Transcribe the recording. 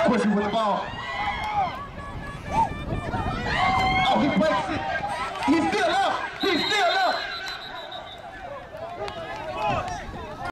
Pushing with the ball. Oh, he breaks it.